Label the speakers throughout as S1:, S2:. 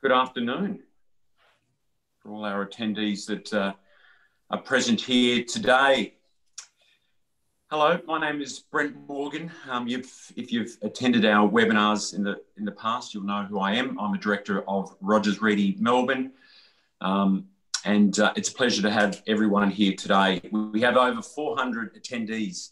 S1: Good afternoon for all our attendees that are present here today. Hello, my name is Brent Morgan. If you've attended our webinars in the past, you'll know who I am. I'm a director of Rodgers Reidy, Melbourne. It's a pleasure to have everyone here today. We have over 400 attendees.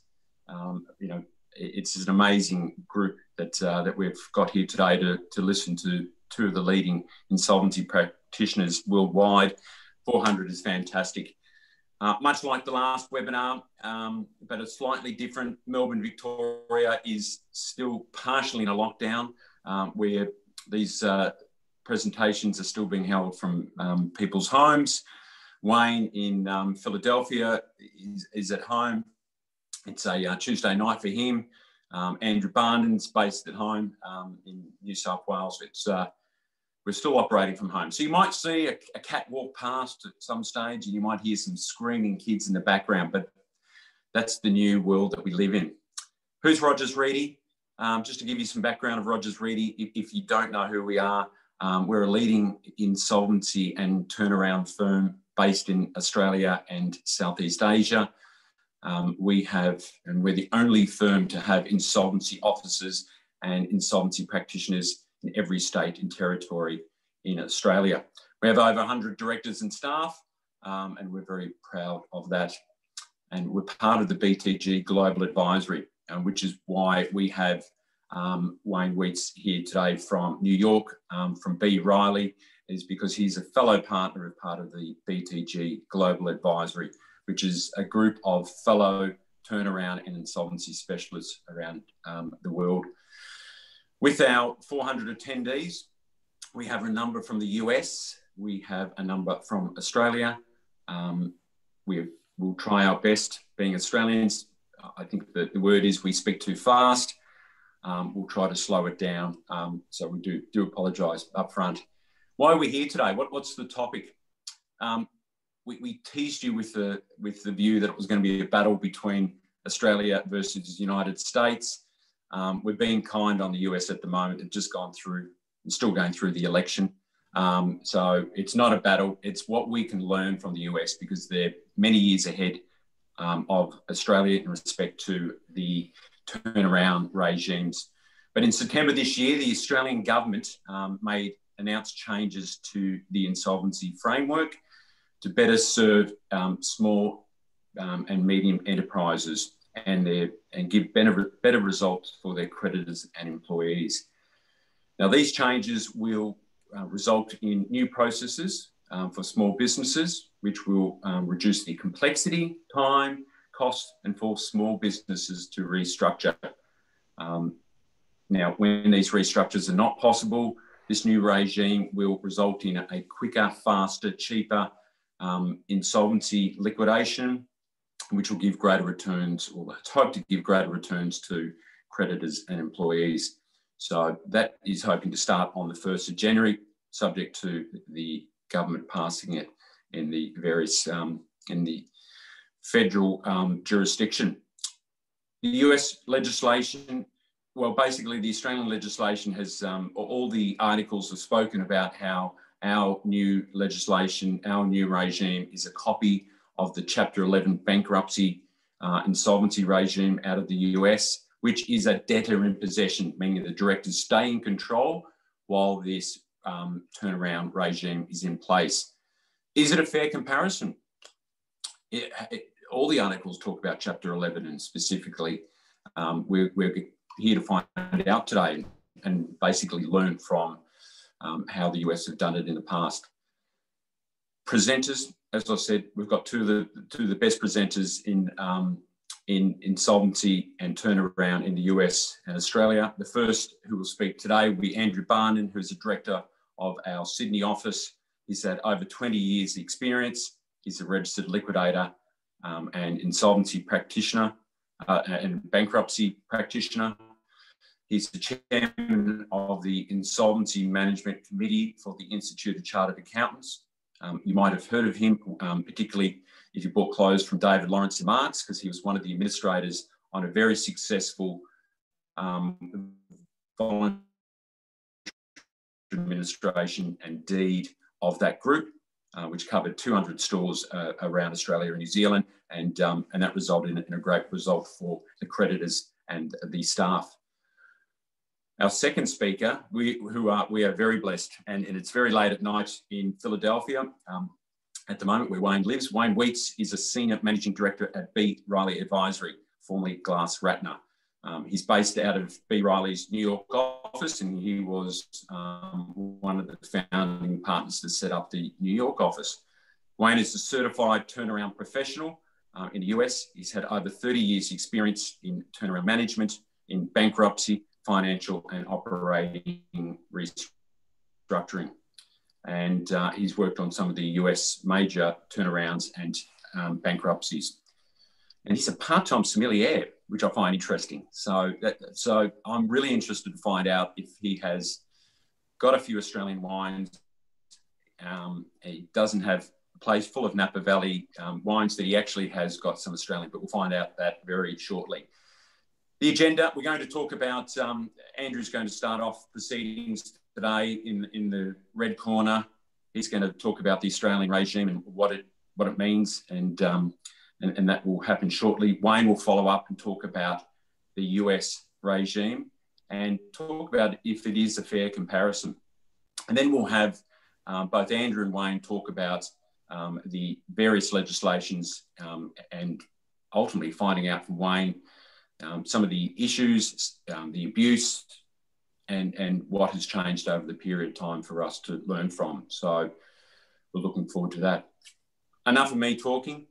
S1: It's an amazing group that we've got here today to listen to two of the leading insolvency practitioners worldwide. 400 is fantastic. Much like the last webinar, but it's slightly different. Melbourne, Victoria is still partially in a lockdown where these presentations are still being held from people's homes. Wayne in Philadelphia is at home. It's a Tuesday night for him. Andrew Barnden's based at home in New South Wales. We're still operating from home. So you might see a cat walk past at some stage and you might hear some screaming kids in the background, but that's the new world that we live in. Who's Rodgers Reidy? Just to give you some background of Rodgers Reidy, if you don't know who we are, we're a leading insolvency and turnaround firm based in Australia and Southeast Asia. We're the only firm to have insolvency officers and insolvency practitioners in every state and territory in Australia. We have over 100 directors and staff, and we're very proud of that. And we're part of the BTG Global Advisory, which is why we have Wayne Weitz here today from New York, from B. Riley, is because he's a fellow partner of part of the BTG Global Advisory, which is a group of fellow turnaround and insolvency specialists around the world. With our 400 attendees, we have a number from the US, we have a number from Australia. We'll try our best, being Australians. I think that the word is we speak too fast. We'll try to slow it down. So we do apologise up front. Why are we here today? What's the topic? We teased you with the view that it was going to be a battle between Australia versus the United States. We're being kind on the US at the moment. It's just gone through, it's still going through the election. So it's not a battle. It's what we can learn from the US because they're many years ahead of Australia in respect to the turnaround regimes. But in September this year, the Australian government announced changes to the insolvency framework to better serve small and medium enterprises and give better results for their creditors and employees. Now, these changes will result in new processes for small businesses, which will reduce the complexity, time, cost, and force small businesses to restructure. Now, when these restructures are not possible, this new regime will result in a quicker, faster, cheaper insolvency liquidation, which will give greater returns, or it's hoped to give greater returns to creditors and employees. So that is hoping to start on the 1st of January, subject to the government passing it in the various, in the federal jurisdiction. The US legislation, well, basically the Australian legislation has, all the articles have spoken about how our new legislation, our new regime is a copy of the Chapter 11 bankruptcy insolvency regime out of the US, which is a debtor in possession, meaning the directors stay in control while this turnaround regime is in place. Is it a fair comparison? All the articles talk about Chapter 11 and specifically we're here to find out today and basically learn from how the US have done it in the past. Presenters, as I said, we've got two of the best presenters in insolvency and turnaround in the US and Australia. The first who will speak today will be Andrew Barnden, who's the director of our Sydney office. He's had over 20 years experience. He's a registered liquidator and insolvency practitioner and bankruptcy practitioner. He's the chairman of the Insolvency Management Committee for the Institute of Chartered Accountants. You might have heard of him, particularly if you bought clothes from David Lawrence and Marks, because he was one of the administrators on a very successful voluntary administration and deed of that group, which covered 200 stores around Australia and New Zealand, and that resulted in a great result for the creditors and the staff. Our second speaker, we are very blessed, and it's very late at night in Philadelphia at the moment where Wayne lives. Wayne Weitz is a Senior Managing Director at B. Riley Advisory, formerly Glass Ratner. He's based out of B. Riley's New York office, and he was one of the founding partners that set up the New York office. Wayne is a certified turnaround professional in the US. He's had over 30 years experience in turnaround management, in bankruptcy, financial and operating restructuring. And he's worked on some of the US major turnarounds and bankruptcies. And he's a part-time sommelier, which I find interesting. So I'm really interested to find out if he has got a few Australian wines. He doesn't have a place full of Napa Valley wines, that he actually has got some Australian, but we'll find out that very shortly. The agenda, we're going to talk about, Andrew's going to start off proceedings today in the red corner. He's going to talk about the Australian regime and what it means, and that will happen shortly. Wayne will follow up and talk about the US regime and talk about if it is a fair comparison. And then we'll have both Andrew and Wayne talk about the various legislations and ultimately finding out from Wayne some of the issues, the abuse, and what has changed over the period of time for us to learn from. So we're looking forward to that. Enough of me talking.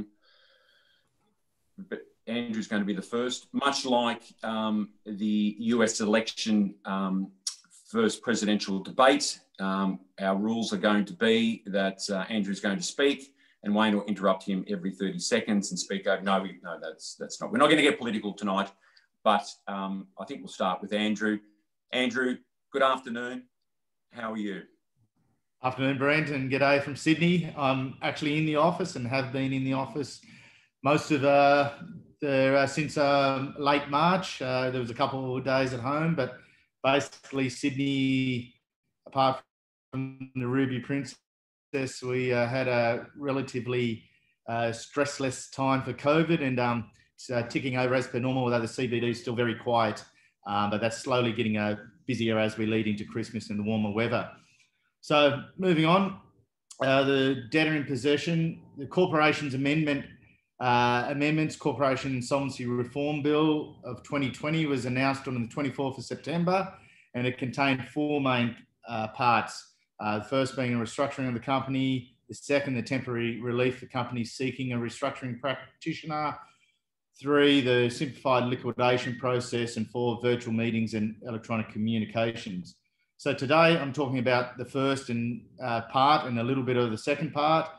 S1: But Andrew's going to be the first. Much like the US election first presidential debate, our rules are going to be that Andrew's going to speak and Wayne will interrupt him every 30 seconds and speak over. No, that's not. We're not going to get political tonight, but I think we'll start with Andrew. Andrew, good afternoon. How are you?
S2: Afternoon, Brent, and g'day from Sydney. I'm actually in the office and have been in the office most of since late March. There was a couple of days at home, but basically Sydney, apart from the Ruby Princess, we had a relatively stressless time for COVID, and it's ticking over as per normal, although the CBD is still very quiet, but that's slowly getting busier as we lead into Christmas and the warmer weather. So moving on, the debtor in possession, the Corporations Amendments Corporation Insolvency Reform Bill of 2020 was announced on the 24th of September, and it contained four main parts. The first being a restructuring of the company, the second, the temporary relief for companies seeking a restructuring practitioner, 3, the simplified liquidation process, and 4, virtual meetings and electronic communications. So today I'm talking about the first part and a little bit of the second part,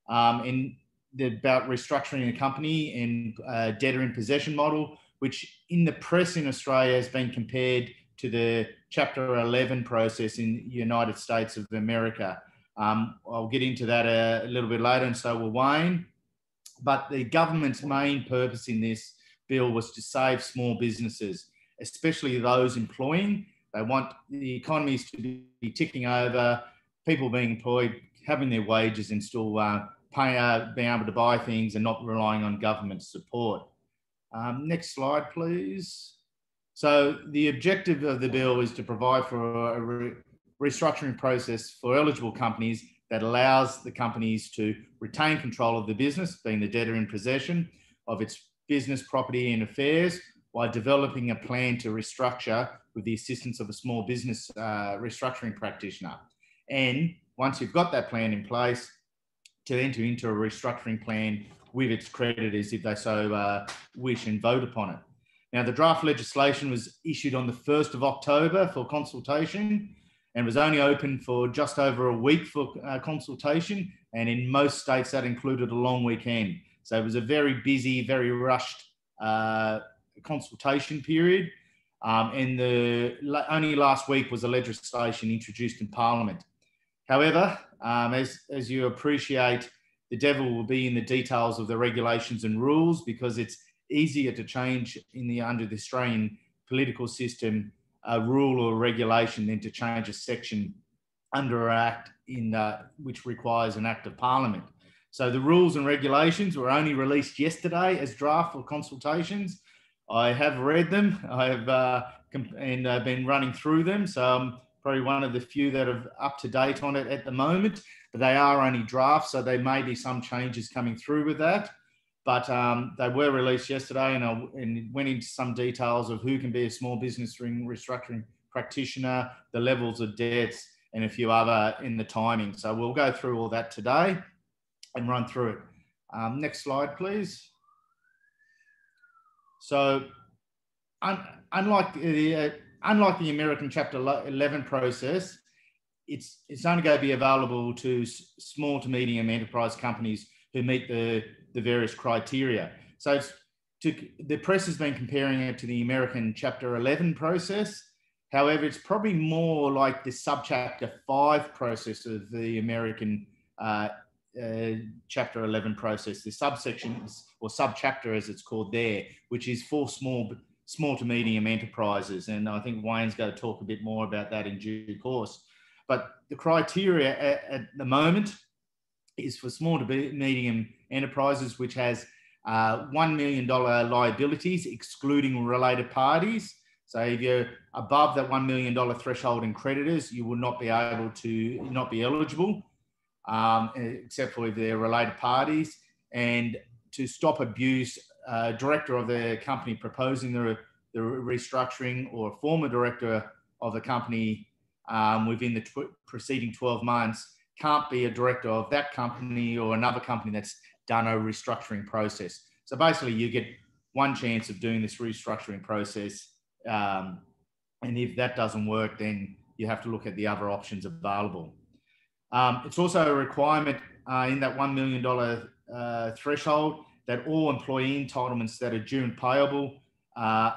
S2: about restructuring a company and debtor in possession model, which in the press in Australia has been compared to the Chapter 11 process in the United States of America. I'll get into that a little bit later, and so will Wayne. But the government's main purpose in this bill was to save small businesses, especially those employing. They want the economies to be ticking over, people being employed, having their wages, and still being able to buy things and not relying on government support. Next slide, please. So the objective of the bill is to provide for a restructuring process for eligible companies that allows the companies to retain control of the business, being the debtor in possession of its business, property and affairs, while developing a plan to restructure with the assistance of a small business restructuring practitioner. And once you've got that plan in place, to enter into a restructuring plan with its creditors if they so wish and vote upon it. Now, the draft legislation was issued on the 1st of October for consultation and was only open for just over a week for consultation. And in most states, that included a long weekend. So it was a very busy, very rushed consultation period. And only last week was the legislation introduced in Parliament. However, as you appreciate, the devil will be in the details of the regulations and rules, because it's easier to change under the Australian political system a rule or regulation than to change a section under an act which requires an act of parliament. So the rules and regulations were only released yesterday as draft for consultations. I have read them. I have been running through them. So I'm probably one of the few that are up to date on it at the moment, but they are only drafts. So there may be some changes coming through with that. But they were released yesterday, and went into some details of who can be a small business restructuring practitioner, the levels of debts, and a few other in the timing. So we'll go through all that today and run through it. Next slide, please. So unlike the American Chapter 11 process, it's only going to be available to small to medium enterprise companies who meet the various criteria. So the press has been comparing it to the American Chapter 11 process. However, it's probably more like the subchapter 5 process of the American Chapter 11 process, the subsections or subchapter as it's called there, which is for small to medium enterprises. And I think Wayne's going to talk a bit more about that in due course. But the criteria at the moment is for small to medium enterprises, which has $1 million liabilities, excluding related parties. So if you're above that $1 million threshold in creditors, you will not be eligible, except for if they're related parties. And to stop abuse, director of the company proposing the restructuring or former director of the company within the preceding 12 months can't be a director of that company or another company that's done a restructuring process. So basically you get one chance of doing this restructuring process. And if that doesn't work, then you have to look at the other options available. It's also a requirement in that $1 million threshold that all employee entitlements that are due and payable are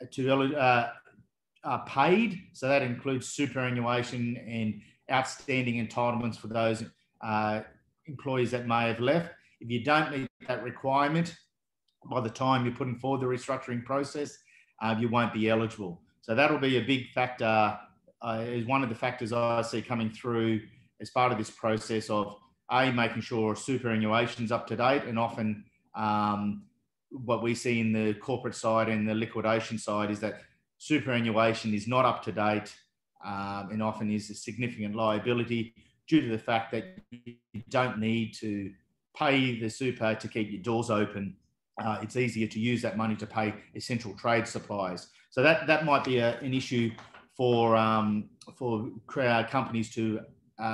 S2: paid. So that includes superannuation and outstanding entitlements for those employees that may have left. If you don't meet that requirement, by the time you're putting forward the restructuring process, you won't be eligible. So that'll be a big factor, is one of the factors I see coming through as part of this process of making sure superannuation's up to date, and often what we see in the corporate side and the liquidation side is that superannuation is not up to date and often is a significant liability due to the fact that you don't need to pay the super to keep your doors open. It's easier to use that money to pay essential trade supplies. So that might be an issue for companies to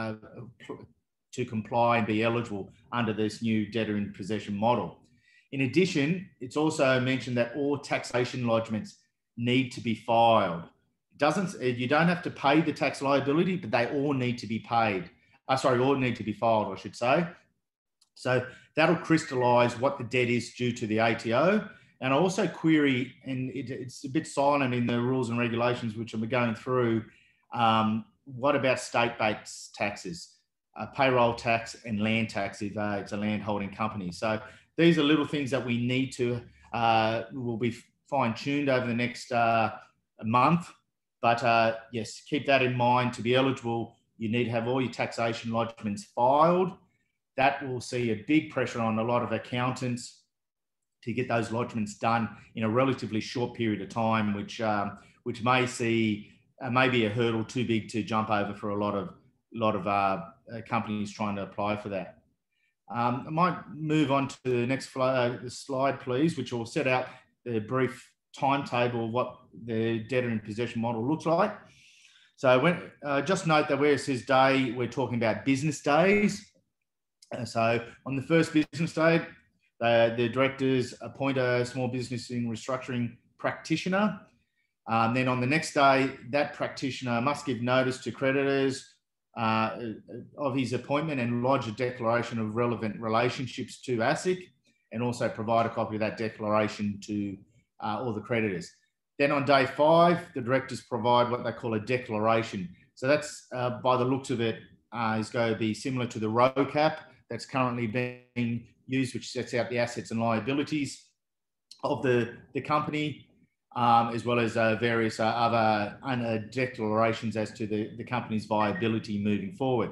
S2: comply and be eligible under this new debtor in possession model. In addition, it's also mentioned that all taxation lodgements need to be filed. You don't have to pay the tax liability, but they all need to be paid. All need to be filed, I should say. So that'll crystallise what the debt is due to the ATO. And I also query, and it's a bit silent in the rules and regulations, which I'm going through, what about state-based taxes, payroll tax and land tax if it's a land holding company. So these are little things that we need to, will be fine-tuned over the next month. But yes, keep that in mind. To be eligible, you need to have all your taxation lodgements filed. That will see a big pressure on a lot of accountants to get those lodgements done in a relatively short period of time, which may be a hurdle too big to jump over for a lot of companies trying to apply for that. I might move on to the next slide, please, which will set out the brief timetable of what the debtor in possession model looks like. So just note that where it says day, we're talking about business days. So on the first business day, the directors appoint a small business in restructuring practitioner. Then on the next day, that practitioner must give notice to creditors of his appointment and lodge a declaration of relevant relationships to ASIC, and also provide a copy of that declaration to all the creditors. Then on day 5, the directors provide what they call a declaration. So that's, by the looks of it, is going to be similar to the ROCAP that's currently being used, which sets out the assets and liabilities of the company. as well as various other declarations as to the company's viability moving forward.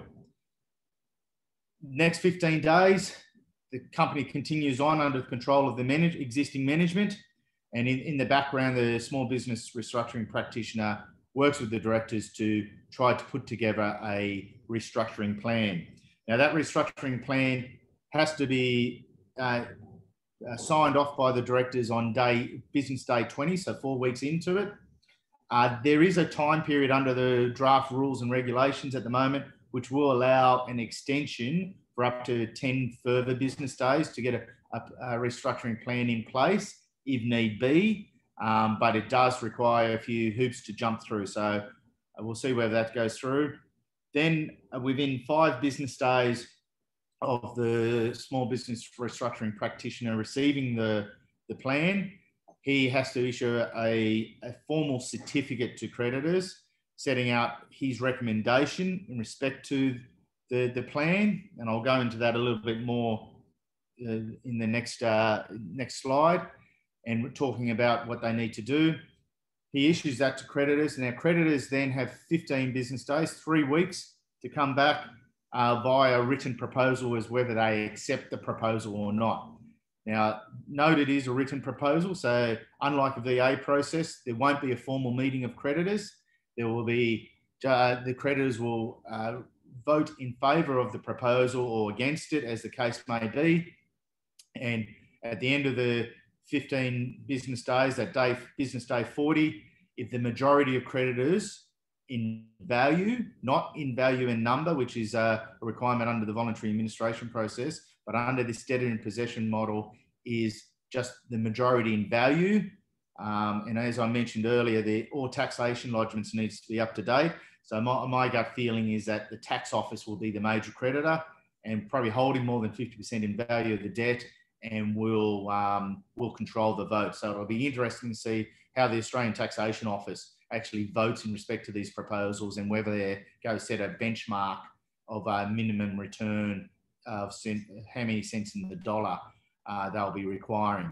S2: Next 15 days, the company continues on under the control of the existing management. And in the background, the small business restructuring practitioner works with the directors to try to put together a restructuring plan. Now, that restructuring plan has to be signed off by the directors on business day 20, so 4 weeks into it. There is a time period under the draft rules and regulations at the moment, which will allow an extension for up to 10 further business days to get a restructuring plan in place if need be. But it does require a few hoops to jump through. So we'll see whether that goes through. Then within 5 business days of the small business restructuring practitioner receiving the plan, he has to issue a formal certificate to creditors setting out his recommendation in respect to the plan. And I'll go into that a little bit more in the next slide, and we're talking about what they need to do. He issues that to creditors, and our creditors then have 15 business days, 3 weeks, to come back via a written proposal as whether they accept the proposal or not. Now, note it is a written proposal, so unlike a VA process, there won't be a formal meeting of creditors. There will be, the creditors will vote in favour of the proposal or against it, as the case may be. And at the end of the 15 business days, that day, business day 40, if the majority of creditors in value, not in value and number, which is a requirement under the voluntary administration process, but under this debtor in possession model is just the majority in value. And as I mentioned earlier, all taxation lodgements needs to be up to date. So my gut feeling is that the tax office will be the major creditor and probably holding more than 50% in value of the debt, and will control the vote. So it'll be interesting to see how the Australian Taxation Office actually votes in respect to these proposals, and whether they go set a benchmark of a minimum return of how many cents in the dollar they'll be requiring.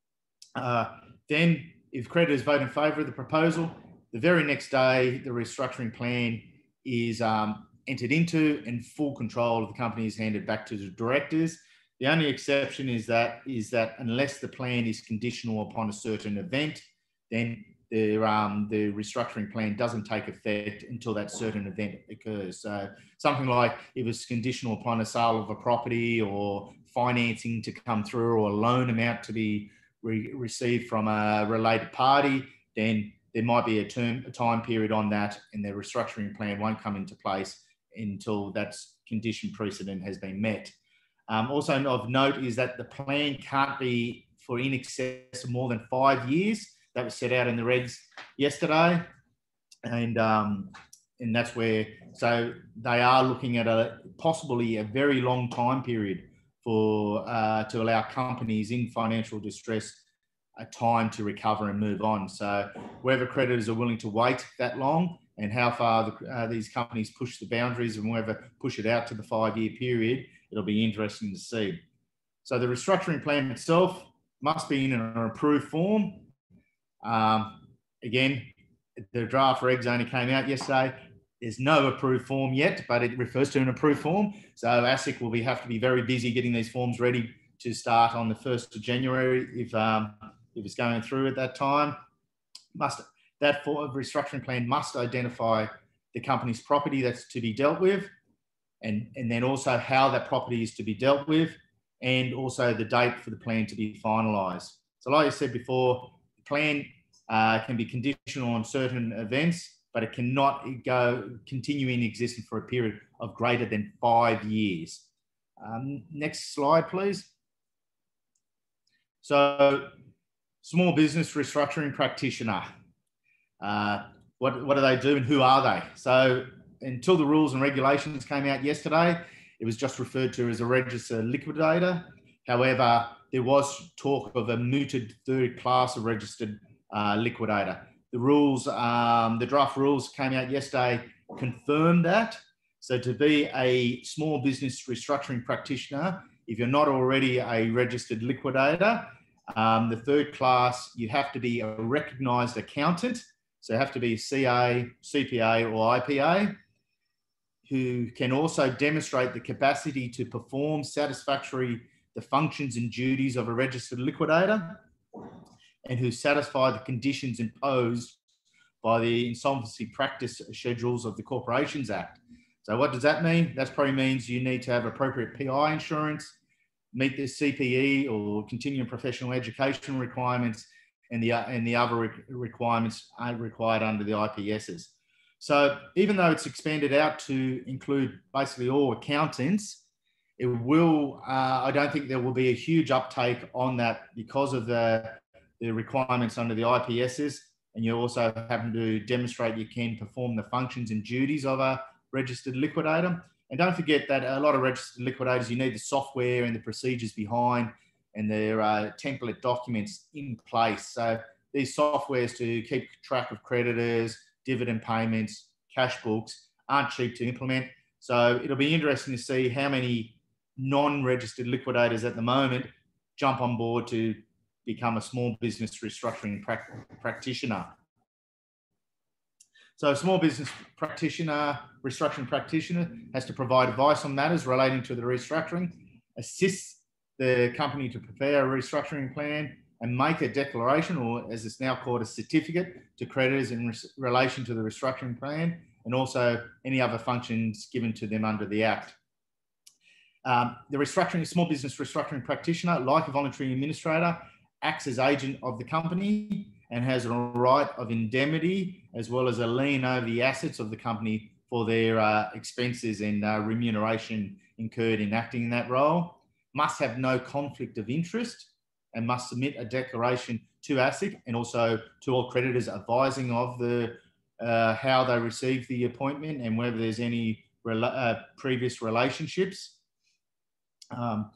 S2: Then, if creditors vote in favour of the proposal, the very next day, the restructuring plan is entered into, and full control of the company is handed back to the directors. The only exception is that unless the plan is conditional upon a certain event, then the restructuring plan doesn't take effect until that certain event occurs. So something like if it's conditional upon a sale of a property, or financing to come through, or a loan amount to be received from a related party, then there might be a time period on that, and the restructuring plan won't come into place until that condition precedent has been met. Also of note is that the plan can't be for in excess of more than 5 years. That was set out in the regs yesterday. And that's where, so they are looking at possibly a very long time period to allow companies in financial distress a time to recover and move on. So whether creditors are willing to wait that long, and how far these companies push the boundaries, and whether push it out to the 5-year period, it'll be interesting to see. So the restructuring plan itself must be in an approved form. Again, the draft regs only came out yesterday. There's no approved form yet, but it refers to an approved form. So ASIC will have to be very busy getting these forms ready to start on the 1st of January if it's going through at that time. That restructuring plan must identify the company's property that's to be dealt with, and then also how that property is to be dealt with, and also the date for the plan to be finalised. So like I said before, the plan can be conditional on certain events, but it cannot continue in existence for a period of greater than 5 years. Next slide, please. So small business restructuring practitioner. What do they do, and who are they? So until the rules and regulations came out yesterday, it was just referred to as a registered liquidator. However, there was talk of a mooted third class of registered liquidator. The draft rules came out yesterday, confirmed that. So to be a small business restructuring practitioner, if you're not already a registered liquidator, The third class, you have to be a recognised accountant. So you have to be a CA, CPA or IPA, who can also demonstrate the capacity to perform satisfactorily the functions and duties of a registered liquidator, and who satisfy the conditions imposed by the insolvency practice schedules of the Corporations Act. So what does that mean? That probably means you need to have appropriate PI insurance, meet the CPE or continuing professional education requirements, and the other requirements are required under the IPSs. So even though it's expanded out to include basically all accountants, it will, I don't think there will be a huge uptake on that because of the requirements under the IPSs. And you also happen to demonstrate you can perform the functions and duties of a registered liquidator. And don't forget that a lot of registered liquidators, you need the software and the procedures behind and their template documents in place. So these softwares to keep track of creditors, dividend payments, cash books aren't cheap to implement. So it'll be interesting to see how many non-registered liquidators at the moment jump on board to become a small business restructuring practitioner. So a small business practitioner, restructuring practitioner, has to provide advice on matters relating to the restructuring, assist the company to prepare a restructuring plan, and make a declaration, or as it's now called, a certificate to creditors in relation to the restructuring plan, and also any other functions given to them under the Act. The small business restructuring practitioner, like a voluntary administrator, acts as agent of the company and has a right of indemnity as well as a lien over the assets of the company for their expenses and remuneration incurred in acting in that role. Must have no conflict of interest and must submit a declaration to ASIC and also to all creditors advising of the how they received the appointment and whether there's any previous relationships. And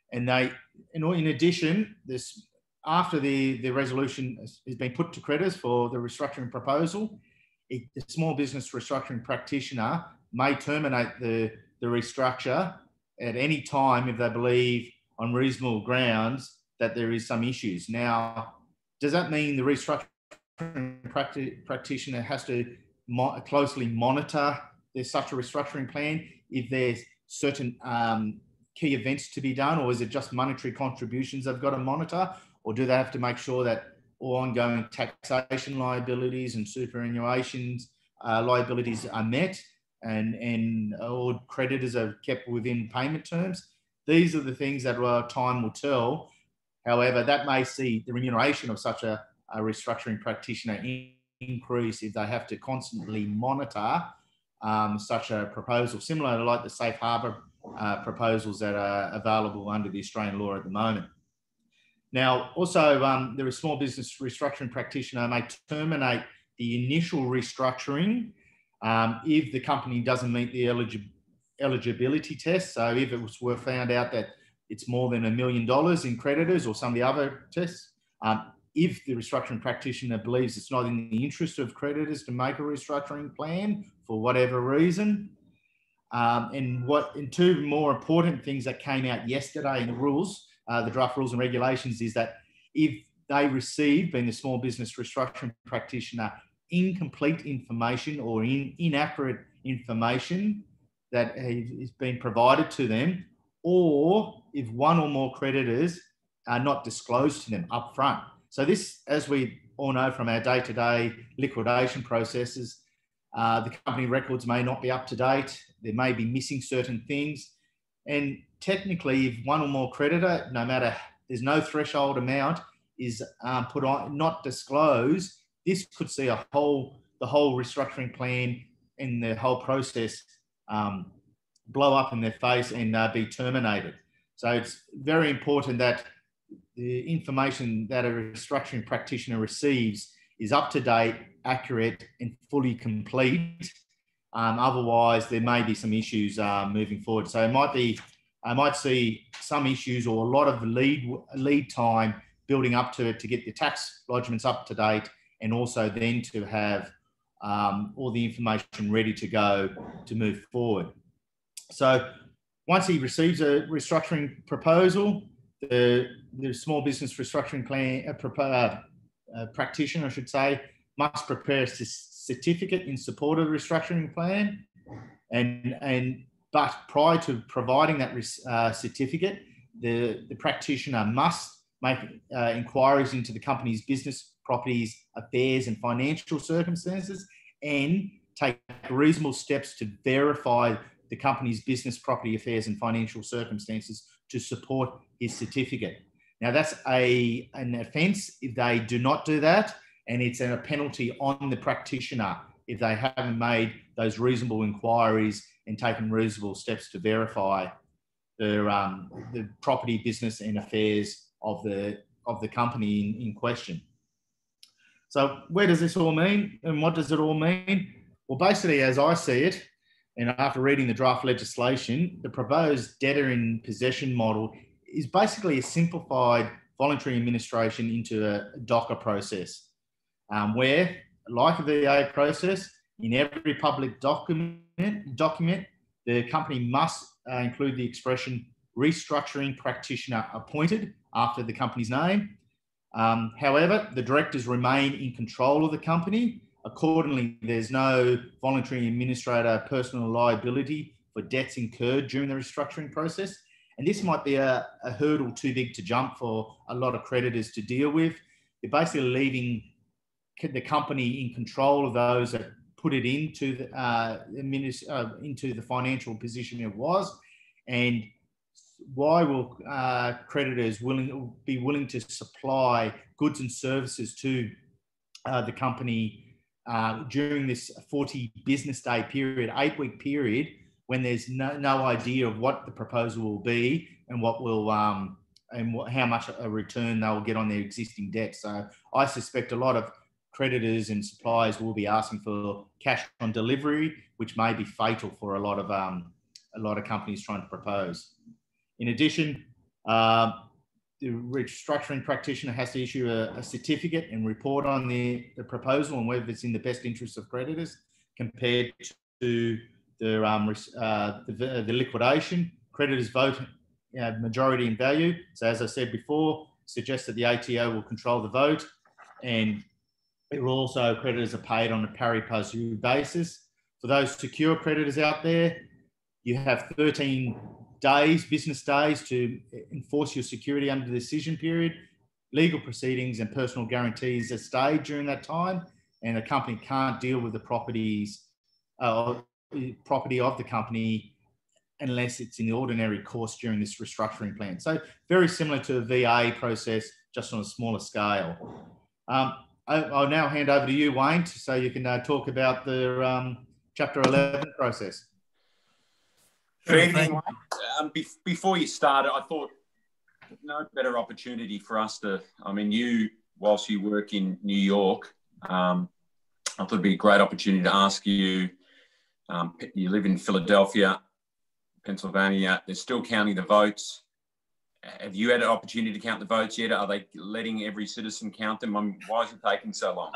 S2: in addition, after the resolution has been put to creditors for the restructuring proposal, the small business restructuring practitioner may terminate the restructure at any time if they believe on reasonable grounds that there is some issues. Now, does that mean the restructuring practitioner has to closely monitor there's such a restructuring plan if there's certain key events to be done, or is it just monetary contributions they've got to monitor? Or do they have to make sure that all ongoing taxation liabilities and superannuation liabilities are met and all creditors are kept within payment terms? These are the things that time will tell. However, that may see the remuneration of such a restructuring practitioner increase if they have to constantly monitor such a proposal, similar to like the safe harbour proposals that are available under the Australian law at the moment. Now, also, the small business restructuring practitioner may terminate the initial restructuring if the company doesn't meet the eligibility test. So if it were found out that it's more than $1 million in creditors or some of the other tests, if the restructuring practitioner believes it's not in the interest of creditors to make a restructuring plan for whatever reason. And two more important things that came out yesterday in the rules, the draft rules and regulations, is that if they receive, being the small business restructuring practitioner, incomplete information or inaccurate information that is being provided to them, or if one or more creditors are not disclosed to them up front. So this, as we all know from our day-to-day liquidation processes, the company records may not be up to date. There may be missing certain things. And technically, if one or more creditor, no matter, there's no threshold amount, is put on, not disclosed, this could see the whole restructuring plan and the whole process blow up in their face and be terminated. So it's very important that the information that a restructuring practitioner receives is up to date, accurate, and fully complete. Otherwise, there may be some issues moving forward. So I might see some issues or a lot of lead time building up to it to get the tax lodgements up to date, and also then to have all the information ready to go to move forward. So once he receives a restructuring proposal, the small business restructuring plan practitioner, I should say, must prepare a certificate in support of the restructuring plan, but prior to providing that certificate, the practitioner must make inquiries into the company's business, properties, affairs, and financial circumstances, and take reasonable steps to verify the company's business, property, affairs, and financial circumstances to support his certificate. Now, that's an offence if they do not do that, and it's a penalty on the practitioner if they haven't made those reasonable inquiries and taken reasonable steps to verify the property, business, and affairs of the company in question. So where does this all mean, and what does it all mean? Well, basically, as I see it, and after reading the draft legislation, the proposed debtor in possession model is basically a simplified voluntary administration into a DOCA process, where, like a VA process, in every public document, the company must include the expression restructuring practitioner appointed after the company's name. However, the directors remain in control of the company. Accordingly, there's no voluntary administrator personal liability for debts incurred during the restructuring process. And this might be a hurdle too big to jump for a lot of creditors to deal with. You're basically leaving the company in control of those that put it into the financial position it was. And why will creditors be willing to supply goods and services to the company during this 40 business day period, 8-week period, when there's no idea of what the proposal will be and what will how much a return they'll get on their existing debt? So I suspect a lot of creditors and suppliers will be asking for cash on delivery, which may be fatal for a lot of companies trying to propose. In addition, the restructuring practitioner has to issue a certificate and report on the proposal and whether it's in the best interest of creditors compared to the liquidation. Creditors vote majority in value. So as I said before, suggests that the ATO will control the vote, and it will also, creditors are paid on a pari passu basis. For those secure creditors out there, you have 13 days, business days, to enforce your security under the decision period. Legal proceedings and personal guarantees are stayed during that time, and the company can't deal with the property of the company unless it's in the ordinary course during this restructuring plan. So very similar to a VA process, just on a smaller scale. I'll now hand over to you, Wayne, so you can talk about the Chapter 11 process.
S1: Good evening. Before you started, I thought no better opportunity for us to, whilst you work in New York, I thought it'd be a great opportunity to ask you, you live in Philadelphia, Pennsylvania, they're still counting the votes. Have you had an opportunity to count the votes yet? Are they letting every citizen count them? Why is it taking so long?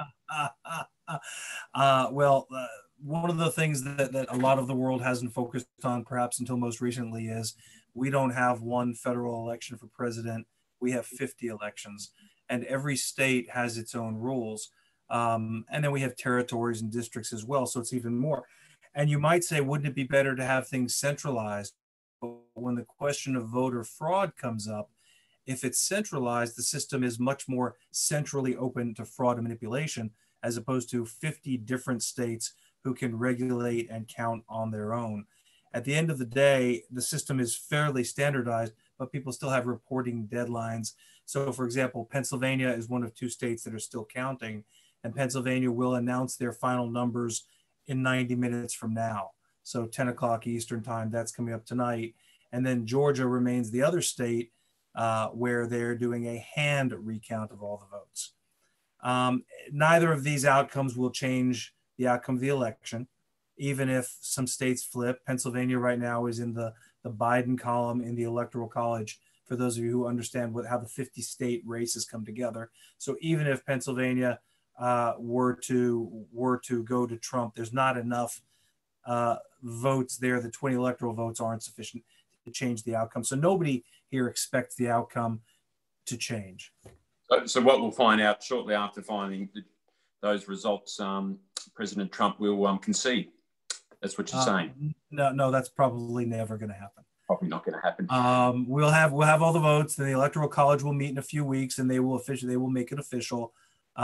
S3: One of the things that a lot of the world hasn't focused on, perhaps until most recently, is we don't have one federal election for president. We have 50 elections, and every state has its own rules. And then we have territories and districts as well, so it's even more. And you might say, wouldn't it be better to have things centralized? But when the question of voter fraud comes up, if it's centralized, the system is much more centrally open to fraud and manipulation, as opposed to 50 different states who can regulate and count on their own. At the end of the day, the system is fairly standardized, but people still have reporting deadlines. So for example, Pennsylvania is one of 2 states that are still counting, and Pennsylvania will announce their final numbers in 90 minutes from now. So 10 o'clock Eastern time, that's coming up tonight. And then Georgia remains the other state where they're doing a hand recount of all the votes. Neither of these outcomes will change the outcome of the election, even if some states flip. Pennsylvania right now is in the Biden column in the Electoral College, for those of you who understand how the 50 state races come together. So even if Pennsylvania were to go to Trump, there's not enough votes there. The 20 electoral votes aren't sufficient to change the outcome. So nobody here expects the outcome to change.
S1: So what we'll find out shortly after finding those results, President Trump will concede. That's what you're saying.
S3: No, that's probably never going to happen.
S1: Probably not going to happen.
S3: We'll have all the votes, and the Electoral College will meet in a few weeks, and they will make it official.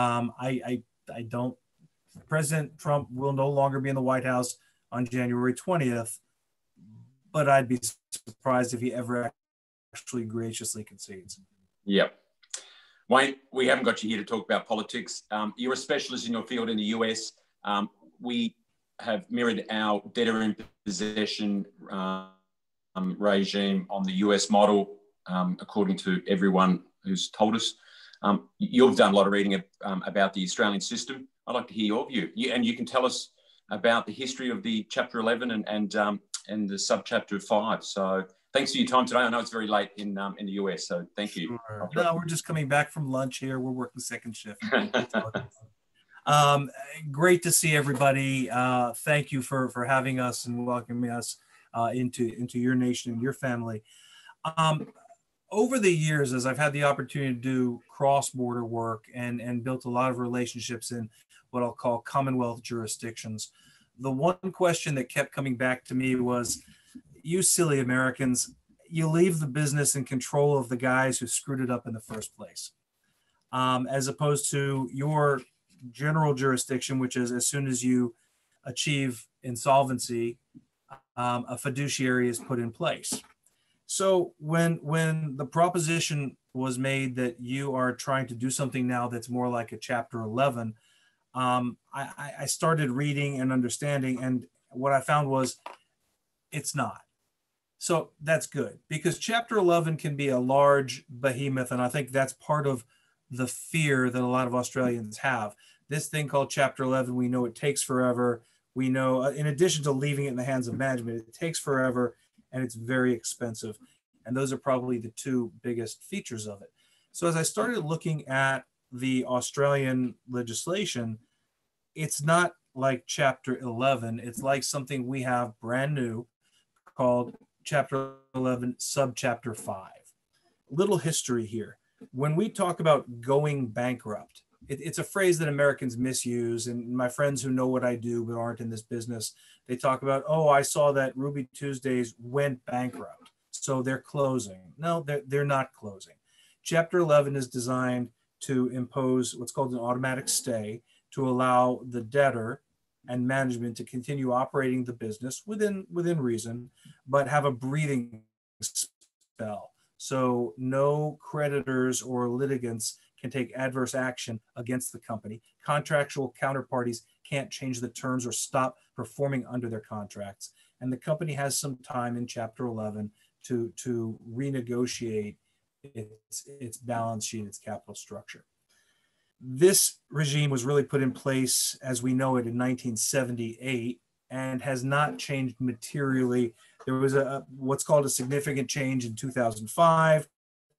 S3: President Trump will no longer be in the White House on January 20th, but I'd be surprised if he ever actually graciously concedes.
S1: Yep. Wayne, we haven't got you here to talk about politics. You're a specialist in your field in the US. We have mirrored our debtor in possession regime on the US model, according to everyone who's told us. You've done a lot of reading about the Australian system. I'd like to hear your view. And you can tell us about the history of the Chapter 11 and the subchapter 5. So thanks for your time today. I know it's very late in the US, so thank you.
S3: Sure. No, we're just coming back from lunch here. We're working second shift. Great to see everybody. Thank you for having us and welcoming us into your nation and your family. Over the years, as I've had the opportunity to do cross-border work and built a lot of relationships in what I'll call Commonwealth jurisdictions, the one question that kept coming back to me was, you silly Americans, you leave the business in control of the guys who screwed it up in the first place, as opposed to your general jurisdiction, which is as soon as you achieve insolvency, a fiduciary is put in place. So when the proposition was made that you are trying to do something now that's more like a Chapter 11, I started reading and understanding, and what I found was it's not. So that's good, because Chapter 11 can be a large behemoth, and I think that's part of the fear that a lot of Australians have. This thing called Chapter 11, we know it takes forever. We know, in addition to leaving it in the hands of management, it takes forever and it's very expensive. And those are probably the two biggest features of it. So as I started looking at the Australian legislation, it's not like Chapter 11. It's like something we have brand new called Chapter 11, Subchapter 5. Little history here. When we talk about going bankrupt, it's a phrase that Americans misuse. And my friends who know what I do but aren't in this business, they talk about, oh, I saw that Ruby Tuesdays went bankrupt, so they're closing. No, they're not closing. Chapter 11 is designed to impose what's called an automatic stay to allow the debtor and management to continue operating the business within reason, but have a breathing spell. So no creditors or litigants can take adverse action against the company. Contractual counterparties can't change the terms or stop performing under their contracts. And the company has some time in Chapter 11 to renegotiate its balance sheet, its capital structure. This regime was really put in place as we know it in 1978 and has not changed materially. There was what's called a significant change in 2005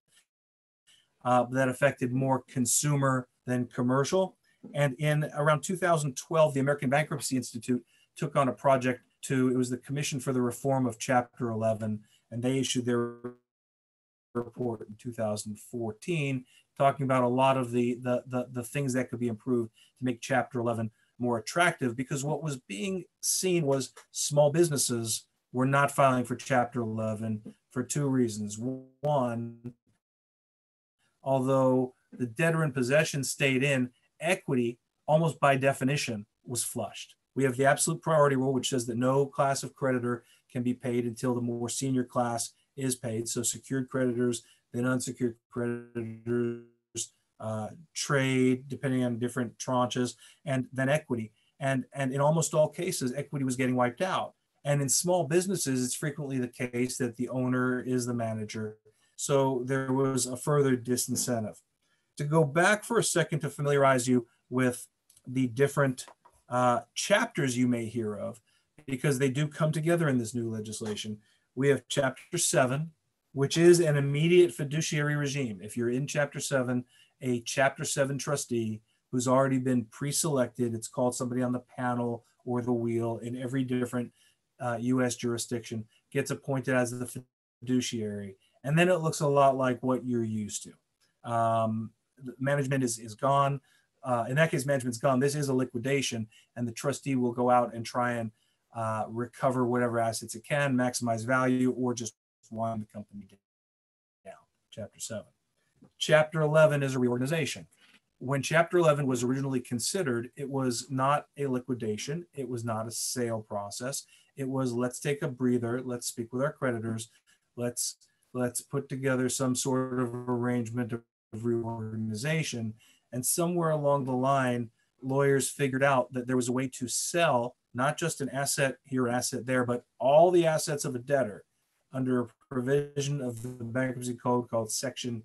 S3: that affected more consumer than commercial. And in around 2012, the American Bankruptcy Institute took on a project it was the Commission for the Reform of Chapter 11, and they issued their report in 2014, talking about a lot of the things that could be improved to make Chapter 11 more attractive, because what was being seen was small businesses were not filing for Chapter 11 for two reasons. One, although the debtor in possession stayed in, equity, almost by definition, was flushed. We have the absolute priority rule, which says that no class of creditor can be paid until the more senior class is paid. So secured creditors, then unsecured creditors, trade, depending on different tranches, and then equity. And in almost all cases, equity was getting wiped out. And in small businesses, it's frequently the case that the owner is the manager. So there was a further disincentive. To go back for a second to familiarize you with the different chapters you may hear of, because they do come together in this new legislation. We have Chapter 7, which is an immediate fiduciary regime. If you're in Chapter 7, a Chapter 7 trustee who's already been pre-selected, it's called somebody on the panel or the wheel in every different U.S. jurisdiction, gets appointed as the fiduciary. And then it looks a lot like what you're used to. Management is gone. In that case, management's gone. This is a liquidation, and the trustee will go out and try and recover whatever assets it can, maximize value, or just wind the company down. Chapter 7. Chapter 11 is a reorganization. When Chapter 11 was originally considered, it was not a liquidation. It was not a sale process. It was, let's take a breather. Let's speak with our creditors. Let's put together some sort of arrangement of reorganization. And somewhere along the line, lawyers figured out that there was a way to sell not just an asset here, asset there, but all the assets of a debtor under a provision of the Bankruptcy Code called Section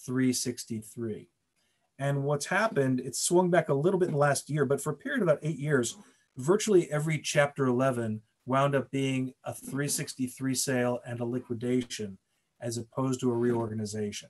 S3: 363. And what's happened, it's swung back a little bit in the last year, but for a period of about 8 years, virtually every Chapter 11 wound up being a 363 sale and a liquidation, as opposed to a reorganization.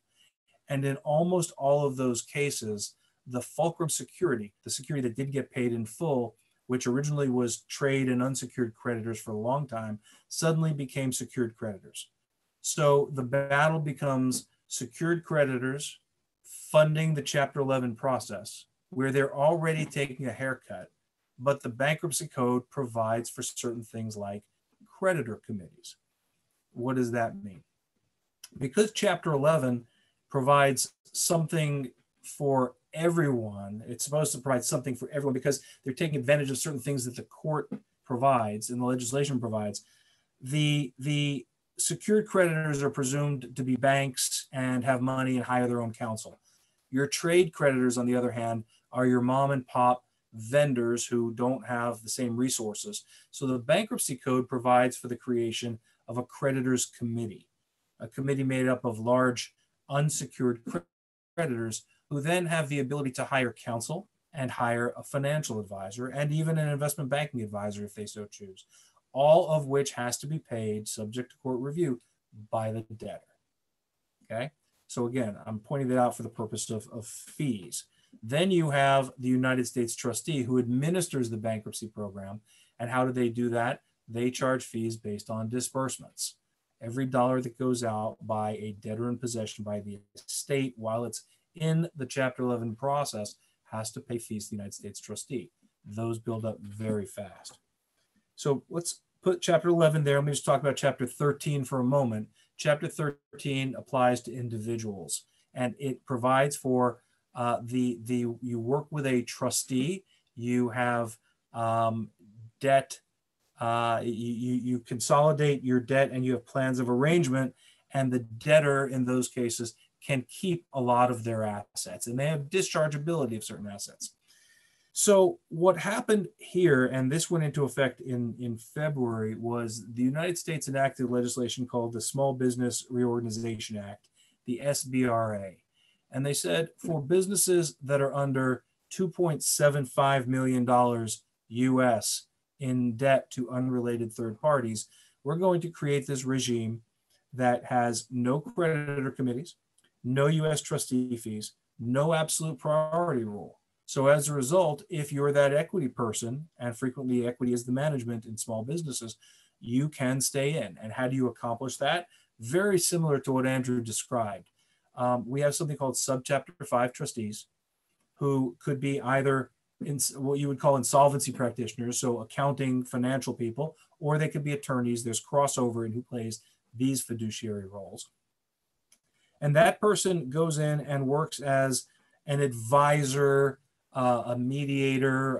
S3: And in almost all of those cases, the fulcrum security, the security that did get paid in full, which originally was trade and unsecured creditors for a long time, suddenly became secured creditors. So the battle becomes secured creditors funding the Chapter 11 process, where they're already taking a haircut, but the Bankruptcy Code provides for certain things like creditor committees. What does that mean? Because Chapter 11 provides something for everyone, it's supposed to provide something for everyone because they're taking advantage of certain things that the court provides and the legislation provides. The secured creditors are presumed to be banks and have money and hire their own counsel. Your trade creditors, on the other hand, are your mom and pop vendors who don't have the same resources. So the Bankruptcy Code provides for the creation of a creditors committee, a committee made up of large unsecured creditors who then have the ability to hire counsel and hire a financial advisor and even an investment banking advisor if they so choose, all of which has to be paid, subject to court review, by the debtor. Okay? So again, I'm pointing that out for the purpose of fees. Then you have the United States trustee who administers the bankruptcy program. And how do they do that? They charge fees based on disbursements. Every dollar that goes out by a debtor in possession by the estate while it's in the Chapter 11 process has to pay fees to the United States trustee. Those build up very fast. So let's put Chapter 11 there. Let me just talk about Chapter 13 for a moment. Chapter 13 applies to individuals, and it provides for you work with a trustee, you have debt, you consolidate your debt, and you have plans of arrangement, and the debtor in those cases can keep a lot of their assets, and they have dischargeability of certain assets. So what happened here, and this went into effect in February, was the United States enacted legislation called the Small Business Reorganization Act, the SBRA. And they said for businesses that are under $2.75 million US in debt to unrelated third parties, we're going to create this regime that has no creditor committees, no US trustee fees, no absolute priority rule. So as a result, if you're that equity person, and frequently equity is the management in small businesses, you can stay in. And how do you accomplish that? Very similar to what Andrew described. We have something called Subchapter 5 trustees who could be either in what you would call insolvency practitioners, so accounting, financial people, or they could be attorneys. There's crossover in who plays these fiduciary roles. And that person goes in and works as an advisor, a mediator,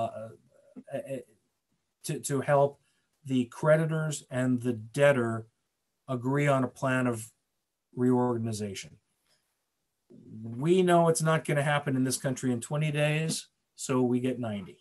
S3: to help the creditors and the debtor agree on a plan of reorganization. We know it's not going to happen in this country in 20 days, so we get 90.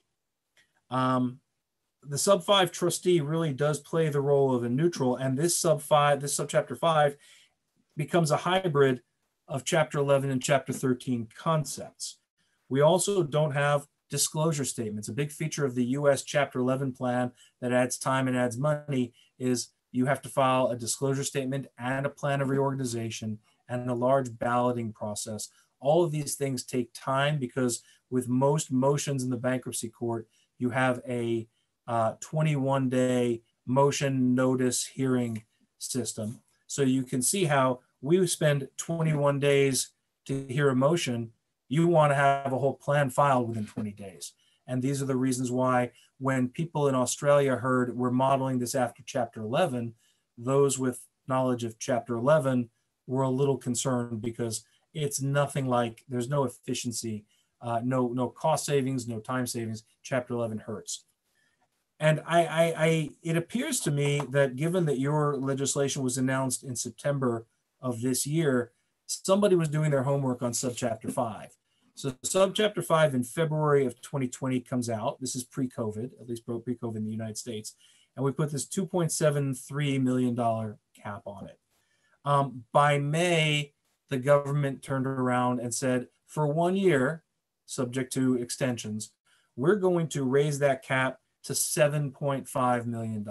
S3: The sub 5 trustee really does play the role of a neutral, and this subchapter 5 becomes a hybrid of Chapter 11 and Chapter 13 concepts. We also don't have disclosure statements. A big feature of the US Chapter 11 plan that adds time and adds money is you have to file a disclosure statement and a plan of reorganization and a large balloting process. All of these things take time because with most motions in the bankruptcy court, you have a 21-day motion notice hearing system. So you can see how we spend 21 days to hear a motion. You want to have a whole plan filed within 20 days. And these are the reasons why when people in Australia heard we're modeling this after Chapter 11, those with knowledge of Chapter 11 were a little concerned because it's nothing like, there's no efficiency, no cost savings, no time savings. Chapter 11 hurts. And it appears to me that given that your legislation was announced in September of this year, somebody was doing their homework on Subchapter 5. So Subchapter 5 in February of 2020 comes out. This is pre-COVID, at least pre-COVID in the United States. And we put this $2.73 million cap on it. By May, the government turned around and said, for 1 year, subject to extensions, we're going to raise that cap to $7.5 million.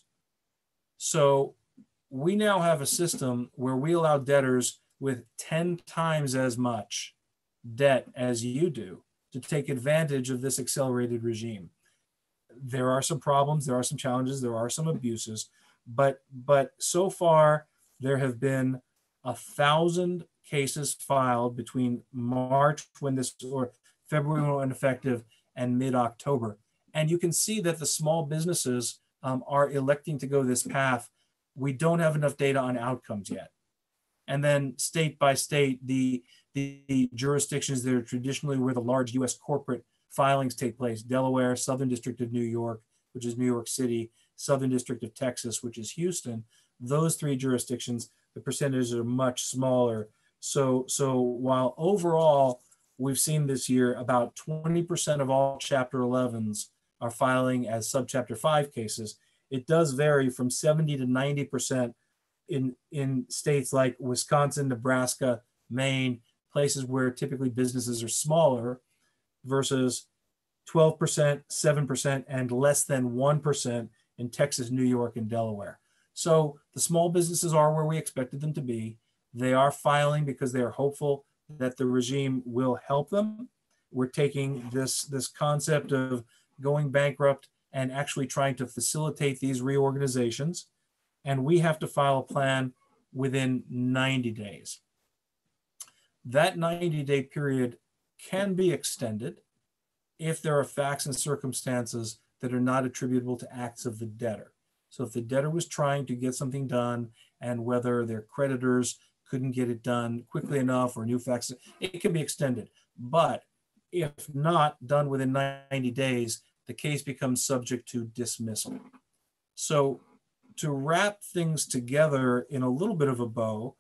S3: So we now have a system where we allow debtors with 10 times as much debt as you do to take advantage of this accelerated regime. There are some problems, there are some challenges, there are some abuses, but so far there have been 1,000 cases filed between March when this, or February when effective, and mid-October. And you can see that the small businesses are electing to go this path. We don't have enough data on outcomes yet. And then state by state, the jurisdictions that are traditionally where the large US corporate filings take place, Delaware, Southern District of New York, which is New York City, Southern District of Texas, which is Houston, those three jurisdictions, the percentages are much smaller. So while overall, we've seen this year about 20% of all Chapter 11s are filing as Subchapter 5 cases. It does vary from 70 to 90% in states like Wisconsin, Nebraska, Maine, places where typically businesses are smaller, versus 12%, 7%, and less than 1% in Texas, New York, and Delaware. So the small businesses are where we expected them to be. They are filing because they are hopeful that the regime will help them. We're taking this concept of going bankrupt and actually trying to facilitate these reorganizations. And we have to file a plan within 90 days. That 90-day period can be extended if there are facts and circumstances that are not attributable to acts of the debtor. So if the debtor was trying to get something done and whether their creditors couldn't get it done quickly enough or new facts, it can be extended. But if not done within 90 days, the case becomes subject to dismissal. So to wrap things together in a little bit of a bow,